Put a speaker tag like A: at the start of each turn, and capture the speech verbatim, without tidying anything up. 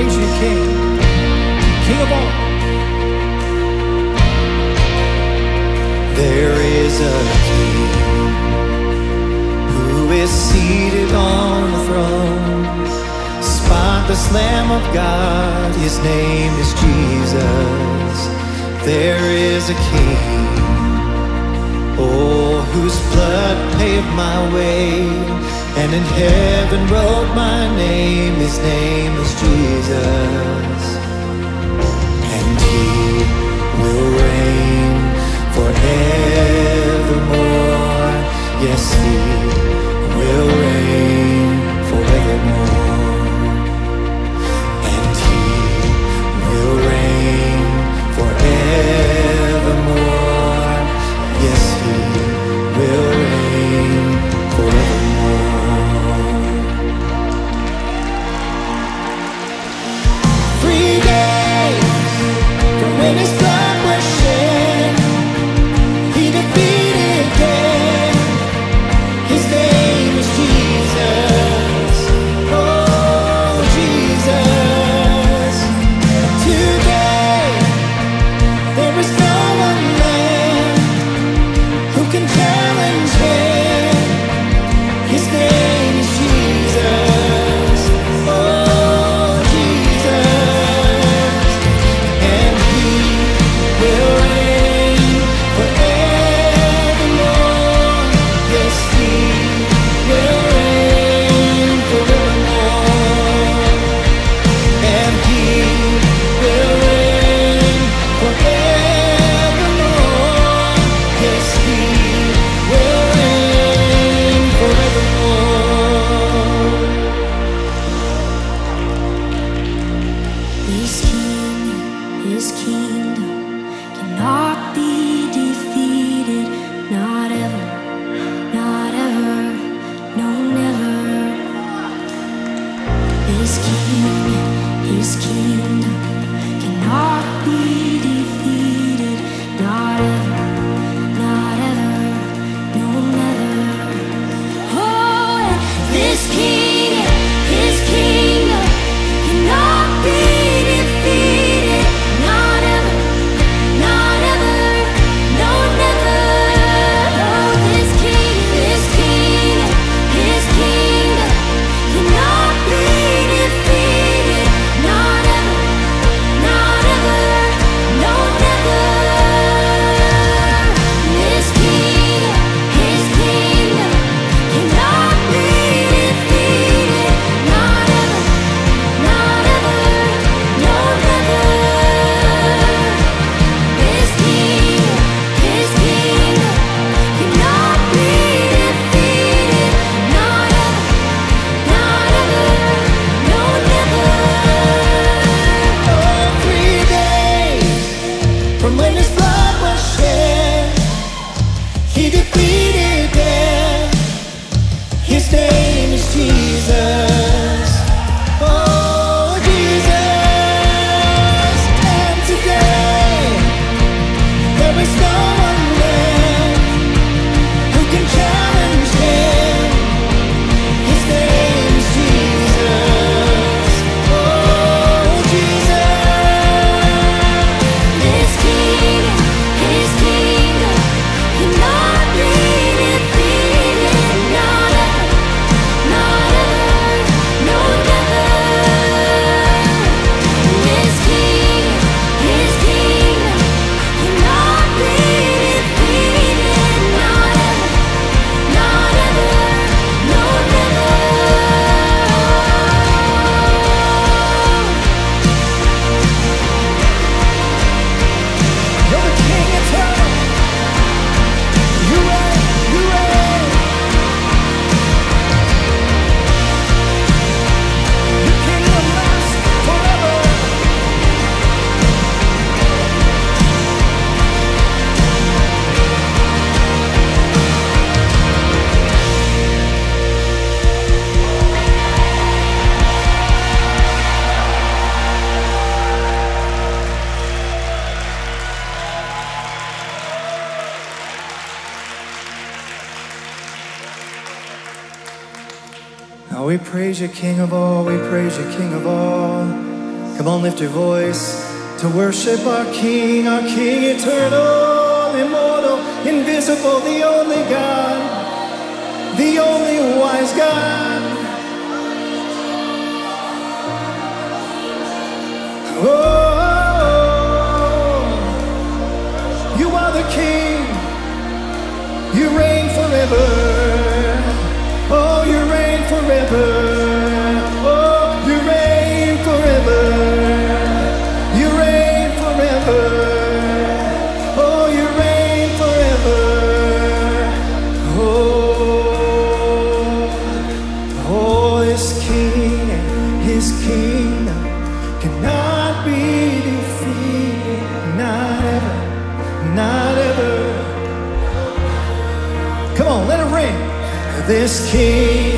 A: praise you, King, King of all.
B: There is a King who is seated on the throne, spotless Lamb of God, his name is Jesus. There is a King, oh, whose blood paved my way, and in heaven wrote my name. His name is Jesus, and he will reign forevermore. Yes, he will reign forevermore, and he will reign forevermore. Yes, he will reign forevermore. Three days from when his blood was shed, he defeated death. His name is Jesus. Oh, Jesus. Today there is no one there who can challenge him. His name is Jesus. Oh, Jesus. And he will reign forevermore. Yes, he will reign forevermore. And he will reign forevermore. Yes, he will reign forevermore.
C: His king, his kingdom cannot be defeated. Not ever, not ever, no, never. His king, his kingdom cannot be defeated. Not ever, not ever, no, never. Oh, and this king, his kingdom cannot be defeated. Not ever, not ever, no, never. Oh, this king, this king, his kingdom cannot be defeated. Not ever, not ever, no, never. This king, his kingdom cannot be defeated. Not ever, not ever, no, never. This king, his kingdom cannot be defeated. Not ever, not ever, no, never.
B: Oh, three days from when his blood was shed, he defeated death. His name is Jesus. Oh, Jesus. And today there is no one left who can challenge him. His name is Jesus. Oh, Jesus.
C: This king, his kingdom cannot be defeated. Not ever, not ever, no, never. This king, his kingdom cannot be defeated. Not ever, not ever, no, never.
B: You're the King eternal. You reign, you reign. Your kingdom lasts forever. Now we praise you, King of all. We praise you, King of all. Come on, lift your voice to worship our King, our King eternal, immortal, invisible, the only God, the only wise God. Oh, you are the King, you reign forever. Oh, you reign forever. Oh, you reign forever. You reign forever. Oh, you reign forever. Oh, oh, this King, his kingdom cannot be defeated. Not ever, not ever. Come on, let it ring. This King,